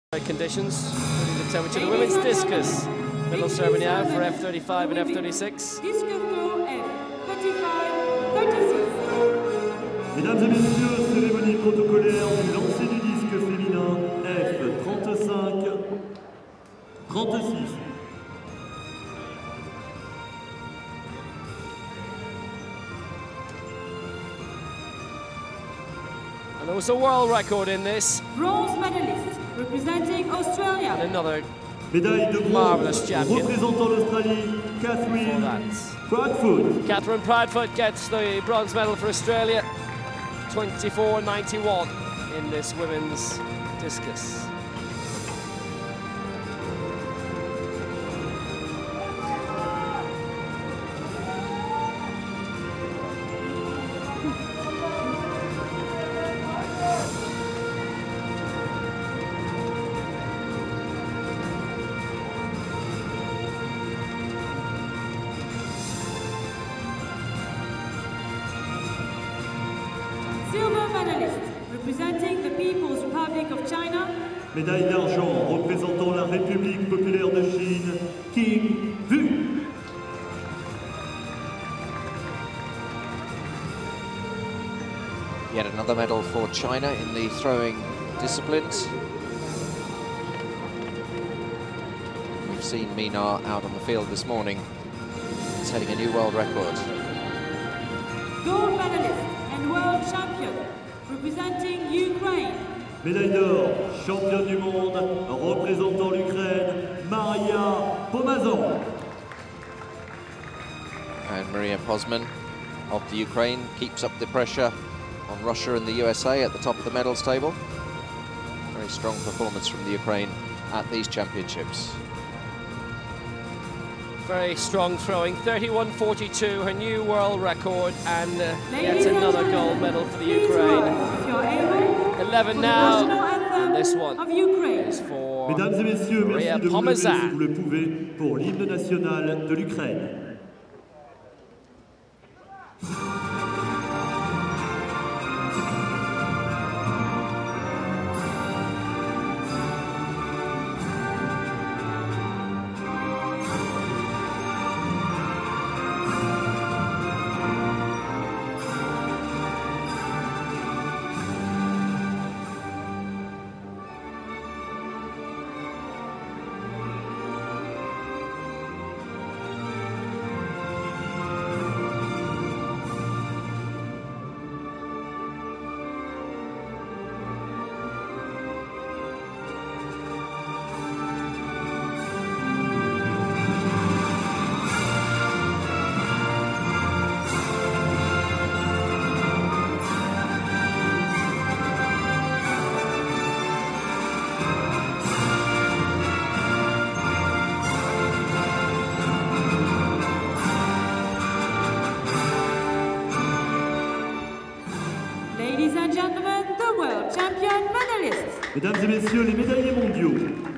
Conditions, putting the temperature. The women's discus. Middle ceremony now for F35 and F36. Discus throw F35, 36. Mesdames et messieurs, cérémonie protocolaire du lancer du disque féminin F35, 36. And there was a world record in this. Bronze medalist representing Australia. And another médaille de marvelous bronze champion. représentant l'Australie, Katherine Proudfoot. Katherine Proudfoot gets the bronze medal for Australia, 24.91 in this women's discus. Silver medalist representing the People's Republic of China. Médaille d'argent représentant la République populaire de Chine, Qing. Yet another medal for China in the throwing disciplines. We've seen Mina out on the field this morning, setting a new world record. Gold medalist and world champion representing Ukraine. Médaille d'or, championne du monde, représentant l'Ukraine, Mariia, Pomazan. And Mariia Pomazan of the Ukraine keeps up the pressure on Russia and the USA at the top of the medals table. Very strong performance from the Ukraine at these championships. Very strong throwing, 31.42, her new world record, and yet another gold medal for the Ukraine. 11 now, and this one is for Mesdames et messieurs, Mariia merci de vous lever si Pomazan. vous le pouvez pour l'hymne national de l'Ukraine. Ladies and gentlemen, the world champion medalists. Mesdames et messieurs, les médaillés mondiaux.